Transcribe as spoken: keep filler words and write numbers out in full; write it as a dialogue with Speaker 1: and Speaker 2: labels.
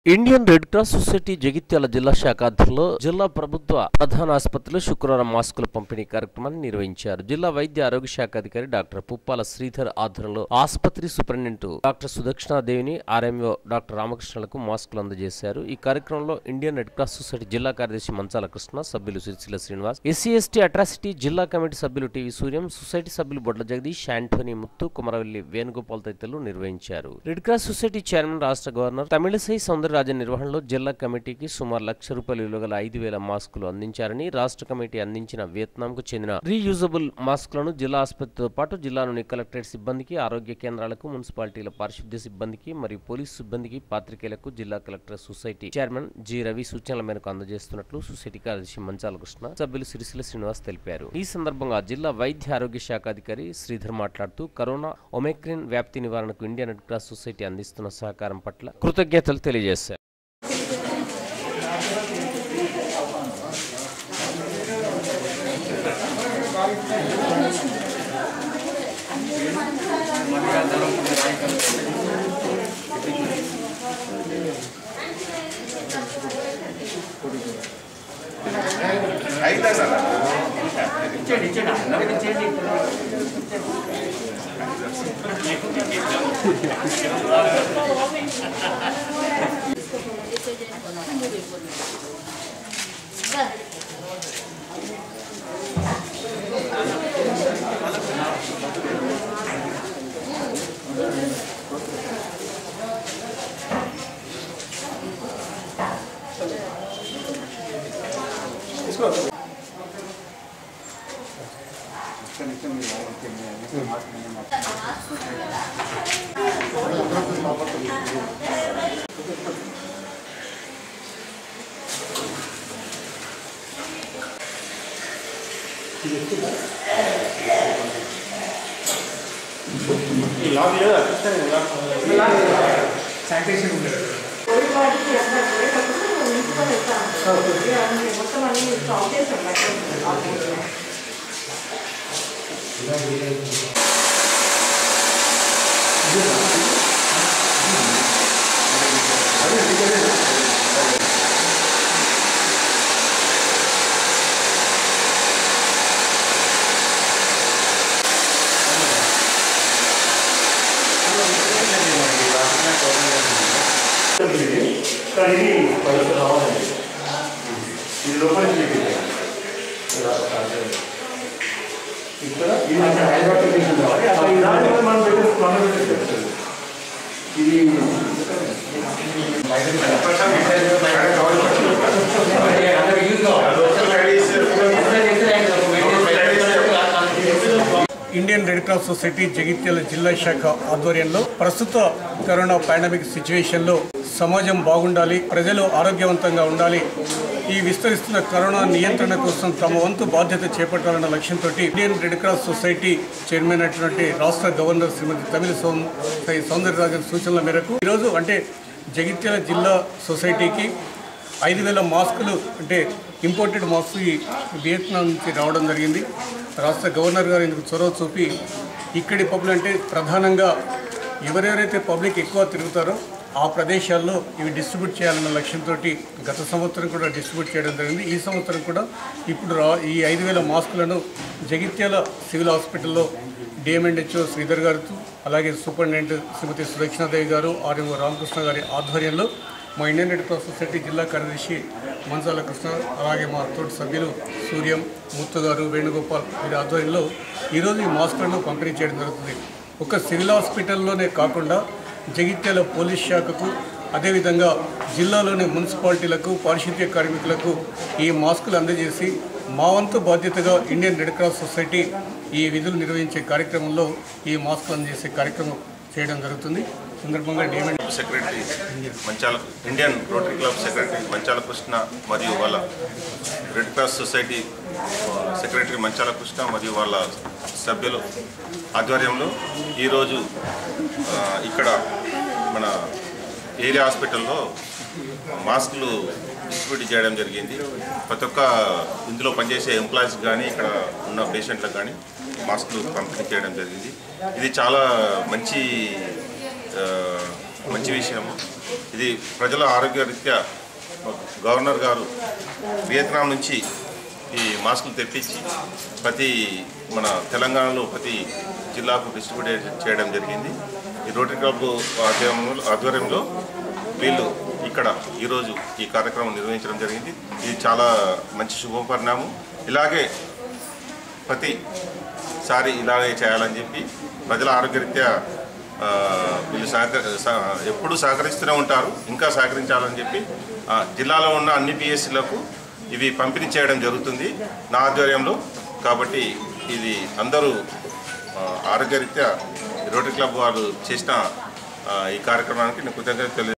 Speaker 1: Indian Red cross Society Jagtial జిల్లా శాఖ ఆధ్వర్యంలో జిల్లా ప్రభుత్వ ప్రధాన ఆసుపత్రిలో శుక్రవారం మాస్కుల పంపిణీ కార్యక్రమాన్ని నిర్వహించారు. జిల్లా వైద్య ఆరోగ్య శాఖ అధికారి డాక్టర్ పుప్పాల శ్రీధర్ ఆధ్వర్యంలో ఆసుపత్రి సూపరింటెండెంట్ డాక్టర్ సుదక్షిణాదేవిని, ఆర్ఎంఓ డాక్టర్ రామకృష్ణలకు మాస్కులు అందజేశారు. ఈ కార్యక్రమంలో ఇండియన్ రెడ్ క్రాస్ సొసైటీ జిల్లా కార్యదర్శి మంచాల కృష్ణ, సభ్యులు Sircilla Srinivas, SC ST atrocity జిల్లా కమిటీ సభ్యులు టీవీ సూర్యం, సొసైటీ సభ్యులు బొడ్ల జగదీష్, యాంటోనీ ముత్తు, కుమరవెల్లి వేణుగోపాల్ తదితరులు నిర్వహించారు. రెడ్ క్రాస్ సొసైటీ చైర్మన్ రాష్ట్ర గవర్నర్ తమిళసై సౌందర రాజన్ నిర్వహణలో జిల్లా కమిటీకి సుమారు లక్ష రూపాయల విలువ గల ఐదు వేల మాస్కులు అందించారని, రాష్ట్ర కమిటీ అందించిన వియత్నాంకు చెందిన రీయూజబుల్ మాస్కులను జిల్లా ఆసుపత్రితో పాటు జిల్లాలోని కలెక్టరేట్ సిబ్బందికి, ఆరోగ్య కేంద్రాలకు, మున్సిపాలిటీల పారిశుద్ధ్య సిబ్బందికి మరియు పోలీసు సిబ్బందికి, పాత్రికేయులకు జిల్లా collector society chairman G Ravi సూచనల మేరకు అందజేస్తున్నట్లు సొసైటీ కార్యదర్శి మంచాల కృష్ణ, సభ్యులు సిరిసిల్ల శ్రీనివాస్ తెలిపారు. ఈ సందర్భంగా జిల్లా వైద్య ఆరోగ్య శాఖ అధికారి శ్రీధర్ మాట్లాడుతూ కరోనా ఒమైక్రాన్ వ్యాప్తి నివారణకు ఇండియన్ రెడ్ క్రాస్ సొసైటీ అందిస్తున్న సహకారం పట్ల కృతజ్ఞతలు తెలియజేశారు.
Speaker 2: శానిటేషన్ ఉండదు. ఇది లోపల ఇక్కడ Indian Red cross Society Jagtial జిల్లా శాఖ ఆధ్వర్యంలో ప్రస్తుత కరోనా పాండమిక్ సిచ్యువేషన్లో సమాజం బాగుండాలి, ప్రజలు ఆరోగ్యవంతంగా ఉండాలి, ఈ విస్తరిస్తున్న కరోనా నియంత్రణ కోసం తమ వంతు బాధ్యత చేపట్టాలన్న లక్ష్యంతో Indian Red cross society chairman అయినటువంటి రాష్ట్ర గవర్నర్ శ్రీమతి తమిళ సౌందరరాజన్ సూచనల మేరకు ఈరోజు అంటే జగిత్యాల జిల్లా సొసైటీకి ఐదు వేల మాస్కులు అంటే ఇంపోర్టెడ్ మాస్క్ వియత్నాం నుంచి రావడం జరిగింది. రాష్ట్ర గవర్నర్ గారు ఇందుకు చొరవ చూపి ఇక్కడి పబ్లిక్ అంటే ప్రధానంగా ఎవరెవరైతే పబ్లిక్ ఎక్కువ తిరుగుతారో ఆ ప్రదేశాల్లో ఇవి డిస్ట్రిబ్యూట్ చేయాలన్న లక్ష్యంతో గత సంవత్సరం కూడా డిస్ట్రిబ్యూట్ చేయడం జరిగింది. ఈ సంవత్సరం కూడా ఇప్పుడు రా ఈ ఐదు వేల మాస్కులను జగిత్యాల సివిల్ హాస్పిటల్లో డిఎంఎండ్హెచ్ఓ శ్రీధర్ గారితో అలాగే సూపరింటెండెంట్ శ్రీమతి సుదక్షిణాదేవి గారు, ఆర్ఎంఓ రామకృష్ణ గారి ఆధ్వర్యంలో మా ఇండియన్ రెడ్ క్రాస్ సొసైటీ జిల్లా కార్యదర్శి మంచాల కృష్ణ అలాగే మా తోటి సభ్యులు సూర్యం, ముత్తు గారు, వేణుగోపాల్ వీరి ఆధ్వర్యంలో ఈరోజు ఈ మాస్కులను పంపిణీ చేయడం జరుగుతుంది. ఒక సివిల్ హాస్పిటల్లోనే కాకుండా జగిత్యాల పోలీస్ శాఖకు అదేవిధంగా జిల్లాలోని మున్సిపాలిటీలకు, పారిశుద్ధ్య కార్మికులకు ఈ మాస్కులు అందజేసి మా వంతు బాధ్యతగా ఇండియన్ రెడ్ క్రాస్ సొసైటీ ఈ విధులు నిర్వహించే కార్యక్రమంలో ఈ మాస్కులు అందజేసే కార్యక్రమం చేయడం జరుగుతుంది. సందర్భంగా DM and
Speaker 3: secretary Manchala Indian Rotary Club secretary Manchala Krishna మరియు వాళ్ళ red cross society secretary Manchala Krishna మరియు వాళ్ళ సభ్యులు ఆధ్వర్యంలో ఈరోజు ఇక్కడ మన ఏరియా హాస్పిటల్లో మాస్కులు డిస్ట్రిబ్యూట్ చేయడం జరిగింది. ప్రతి ఒక్క ఇందులో పనిచేసే ఎంప్లాయీస్ కానీ ఇక్కడ ఉన్న పేషెంట్లకు కానీ మాస్కులు పంపిణీ చేయడం జరిగింది. ఇది చాలా మంచి మంచి విషయము. ఇది ప్రజల ఆరోగ్య రీత్యా గవర్నర్ గారు వియత్నాం నుంచి ఈ మాస్కులు తెప్పించి ప్రతి మన తెలంగాణలో ప్రతి జిల్లాకు డిస్ట్రిబ్యూట్ చేయడం జరిగింది. ఈ రోటరీ క్లబ్ ఆధ్వర్యంలో ఆధ్వర్యంలో వీళ్ళు ఇక్కడ ఈరోజు ఈ కార్యక్రమం నిర్వహించడం జరిగింది. ఇది చాలా మంచి శుభపరిణామం. ఇలాగే ప్రతిసారి ఇలాగే చేయాలని చెప్పి ప్రజల ఆరోగ్యరీత్యా వీళ్ళు సహకరి ఎప్పుడూ సహకరిస్తూనే ఉంటారు. ఇంకా సహకరించాలని చెప్పి జిల్లాలో ఉన్న అన్ని పిఎస్సీలకు ఇవి పంపిణీ చేయడం జరుగుతుంది నా ఆధ్వర్యంలో. కాబట్టి ఇది అందరూ ఆరోగ్యరీత్యా రోటరీ క్లబ్ వారు చేసిన ఈ కార్యక్రమానికి నేను కృతజ్ఞతలు తెలియ